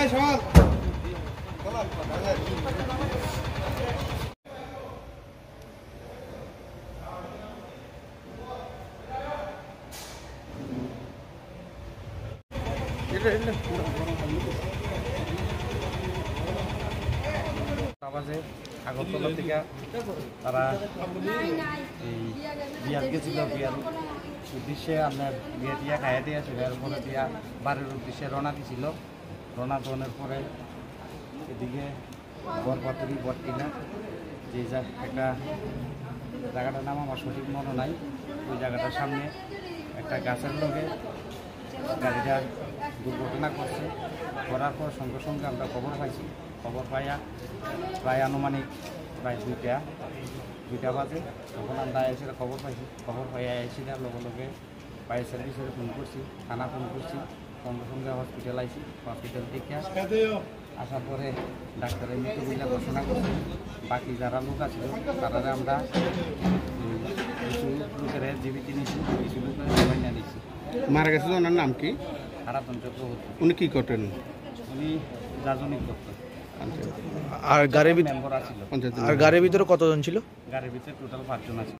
আগরতলা থেকে তারা বিয়ার গেছিল, বিয়ার উদ্দেশ্যে আপনার বিয়ে দিয়া খাইয়া দিয়া সেটার পরে দিয়া বাড়ির উদ্দেশ্যে রওনা দিছিল। রওনা দেওয়ার পরে এদিকে বরপাতুরি বটকিনা যে একটা জায়গাটার নাম আমার সঠিক মনে নাই, ওই জায়গাটার সামনে একটা গাছের লগে গাড়িটা দুর্ঘটনা করছে। করার পর সঙ্গে সঙ্গে আমরা খবর পাইছি। খবর পাইয়া প্রায় আনুমানিক প্রায় দুইটা বাজে তখন আমরা এসে খবর পাইছি। খবর পাইয়া এসেছিলাম লগে লগে ফায়ার সার্ভিসে ফোন করছি, থানা ফোন করছি, সঙ্গে সঙ্গে হসপিটাল আইছি। হসপিটাল থেকে আসার পরে ডাক্তারের মৃত্যুবিলা ঘোষণা করছে। বাকি যারা লোক আছে তারা আমরা কিছু লোকের জীবিত নিয়েছি, কিছু লোকের জবাই না নিচ্ছি। মারা গেছে ওনার নাম কি? হারাতন চক্রবর্তী। উনি কি করতেন? উনি রাজনৈতিক করতেন। আর গাড়ির মেম্বার আছিল। আর গাড়ির ভিতরে কতজন ছিল? গাড়ির ভিতরে টোটাল 5 জন আছে।